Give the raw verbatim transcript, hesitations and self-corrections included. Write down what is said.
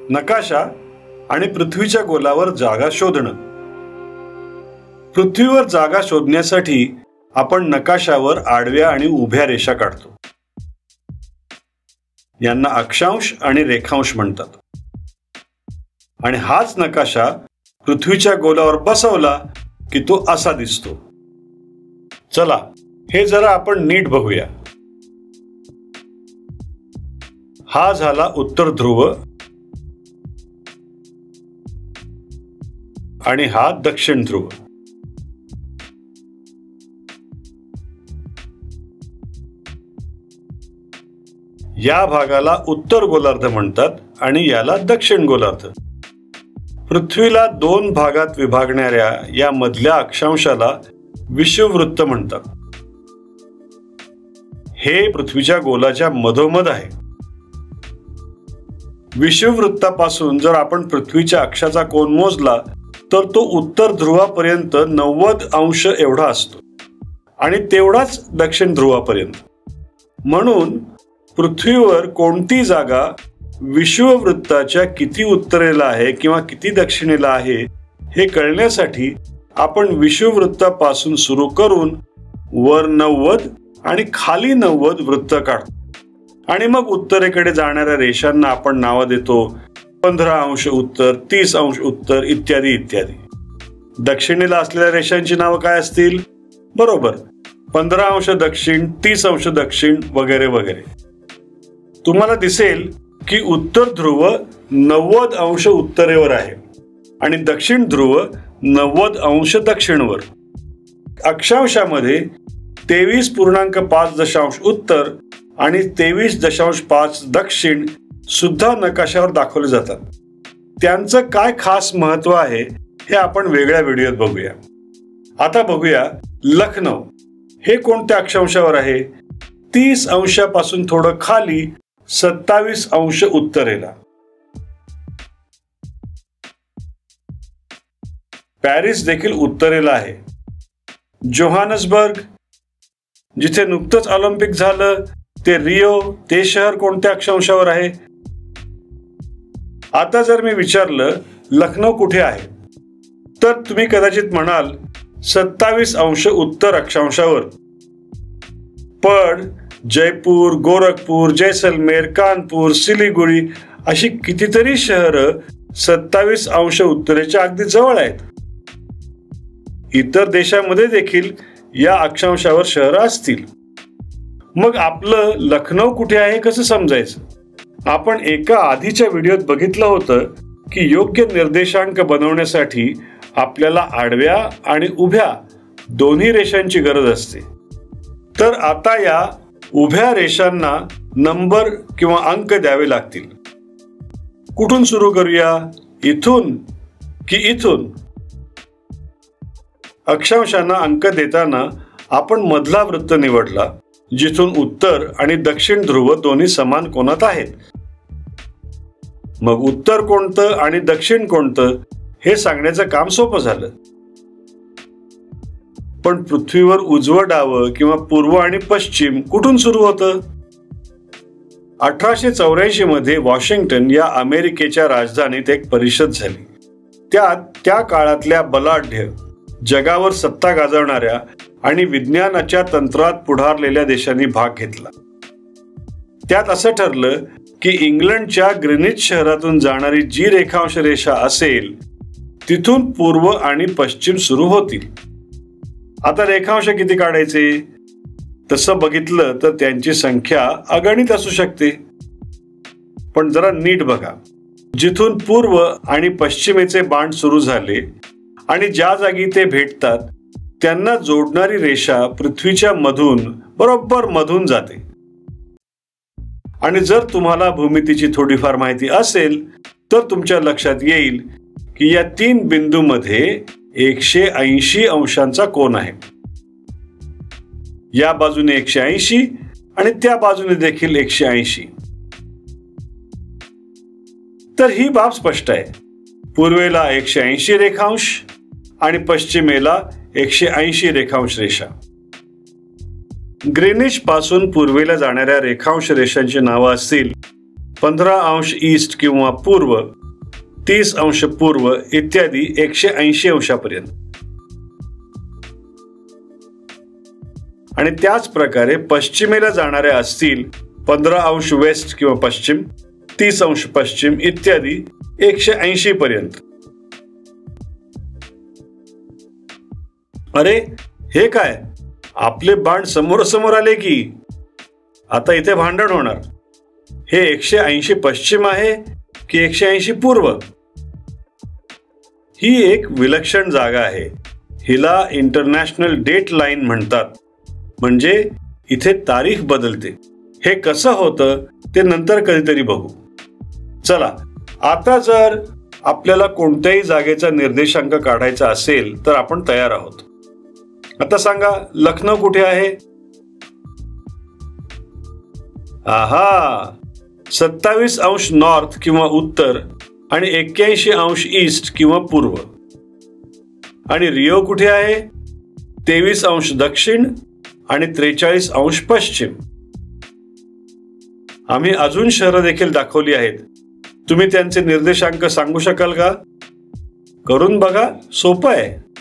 नकाशा आणि पृथ्वीच्या गोलावर जागा शोधणं. पृथ्वीवर जागा शोधण्यासाठी आपण नकाशावर आडव्या आणि उभ्या रेषा काढतो. यांना अक्षांश आणि रेखांश म्हणतात. आणि हाच नकाशा पृथ्वीच्या गोलावर बसवला की तो असा दिसतो. चला हे जरा आपण नीट बघूया. हा झाला उत्तर ध्रुव आणि हा दक्षिण ध्रुव. या भागाला उत्तर गोलार्ध म्हणतात आणि याला दक्षिण गोलार्ध. पृथ्वीला दोन भागात विभागणाऱ्या या मधल्या अक्षांशाला विषुववृत्त म्हणतात. हे पृथ्वीच्या गोलाच्या मधोमध आहे. विषुववृत्तापासून जर आपण पृथ्वीच्या अक्षाचा कोन मोजला तर तो उत्तर ध्रुवापर्यंत नव्वद अंश एवढा असतो आणि तेवढाच दक्षिण ध्रुवापर्यंत. म्हणून पृथ्वीवर कोणती जागा विषुववृत्ताच्या किती उत्तरेला आहे किंवा किती दक्षिणेला आहे हे कळण्यासाठी आपण विषुववृत्तापासून सुरू करून वर नव्वद आणि खाली नव्वद वृत्त काढतो आणि मग उत्तरेकडे जाणाऱ्या रेषांना आपण नावं देतो. पंधरा अंश उत्तर, तीस अंश उत्तर इत्यादी इत्यादी. दक्षिणेला असलेल्या रेषांची नावं काय असतील? बरोबर, पंधरा अंश दक्षिण, तीस अंश दक्षिण वगैरे वगैरे. तुम्हाला दिसेल की उत्तर ध्रुव नव्वद अंश उत्तरेवर आहे आणि दक्षिण ध्रुव नव्वद अंश दक्षिणवर. अक्षांशामध्ये तेवीस पूर्णांक पाच दशांश उत्तर आणि तेवीस दशांश पाच दक्षिण सुद्धा नकाशावर दाखवले जातात. त्यांचं काय खास महत्व आहे हे आपण वेगळ्या व्हिडिओत बघूया. आता बघूया लखनौ हे कोणत्या अक्षांशावर आहे? तीस अंशापासून थोडं खाली सत्तावीस अंश उत्तरेला. पॅरिस देखील उत्तरेला आहे. जोहान्सबर्ग जिथे नुकतंच ऑलिम्पिक झालं ते रिओ ते शहर कोणत्या अक्षांशावर आहे? आता जर मी विचारलं लखनौ कुठे आहे तर तुम्ही कदाचित म्हणाल सत्तावीस अंश उत्तर अक्षांशावर. पण जयपूर, गोरखपूर, जैसलमेर, कानपूर, सिलिगुडी अशी कितीतरी शहरं सत्तावीस अंश उत्तरेच्या अगदी जवळ आहेत. इतर देशांमध्ये देखील या अक्षांशावर शहरं असतील. मग आपलं लखनौ कुठे आहे कसं समजायचं? आपण एका आधीच्या व्हिडिओत बघितलं होतं की योग्य निर्देशांक बनवण्यासाठी आपल्याला आडव्या आणि उभ्या दोन्ही रेषांची गरज असते. तर आता या उभ्या रेषांना नंबर किंवा अंक द्यावे लागतील. कुठून सुरू करूया? इथून की इथून? अक्षांशांना अंक देताना आपण मधला वृत्त निवडला जिथून उत्तर आणि दक्षिण ध्रुव दोन्ही समान कोनात आहेत. मग उत्तर कोणतं आणि दक्षिण कोणतं हे सांगण्याचं काम सोपं झालं. पण पृथ्वीवर उजवं डावं किंवा पूर्व आणि पश्चिम कुठून सुरू होतं? अठराशे चौऱ्याऐंशी मध्ये वॉशिंग्टन या अमेरिकेच्या राजधानीत एक परिषद झाली. त्यात त्या काळातल्या बलाढ्य, जगावर सत्ता गाजवणाऱ्या आणि विज्ञानाच्या तंत्रात पुढारलेल्या देशांनी भाग घेतला. त्यात असं ठरलं की इंग्लंडच्या ग्रीनिच शहरातून जाणारी जी रेखांश रेषा असेल तिथून पूर्व आणि पश्चिम सुरू होतील. आता रेखांश किती काढायचे? तसं बघितलं तर त्यांची संख्या अगणित असू शकते. पण जरा नीट बघा. जिथून पूर्व आणि पश्चिमेचे बाण सुरू झाले आणि ज्या जागी ते भेटतात त्यांना जोडणारी रेषा पृथ्वीच्या मधून बरोबर मधून जाते. आणि जर तुम्हाला भूमितीची थोडीफार माहिती असेल तर तुमच्या लक्षात येईल की या तीन बिंदूमध्ये एकशे ऐंशी अंशांचा कोन आहे. या बाजूने एकशे ऐंशी आणि त्या बाजूने देखील एकशे ऐंशी. तर ही बाब स्पष्ट आहे. पूर्वेला एकशे ऐंशी रेखांश आणि पश्चिमेला एकशे ऐंशी रेखांश रेषा. ग्रीनिच पासून पूर्वेला जाणाऱ्या रेखांश रेषांची नावं असतील पंधरा अंश ईस्ट किंवा पूर्व, तीस अंश पूर्व इत्यादी एकशे ऐंशी अंशापर्यंत. आणि त्याच प्रकारे पश्चिमेला जाणाऱ्या असतील पंधरा अंश वेस्ट किंवा पश्चिम, तीस अंश पश्चिम इत्यादी एकशे ऐंशी पर्यंत. अरे हे काय, आपले बाण समोरासमोर आले की. आता इथे भांडण होणार. हे एकशे ऐंशी पश्चिम आहे की एकशे ऐंशी पूर्व. ही एक विलक्षण जागा आहे. हिला इंटरनॅशनल डेट लाईन म्हणतात. म्हणजे इथे तारीख बदलते. हे कसं होतं ते नंतर कधीतरी बघू. चला, आता जर आपल्याला कोणत्याही जागेचा निर्देशांक काढायचा असेल तर आपण तयार आहोत. आता सांगा, लखनौ कुठे आहे? आहा, सत्तावीस अंश नॉर्थ किंवा उत्तर आणि एक्क्याऐंशी अंश ईस्ट किंवा पूर्व. आणि रिओ कुठे आहे? तेवीस अंश दक्षिण आणि त्रेचाळीस अंश पश्चिम. आम्ही अजून शहरं देखील दाखवली आहेत. तुम्ही त्यांचे निर्देशांक सांगू शकाल का? करून बघा, सोपं आहे.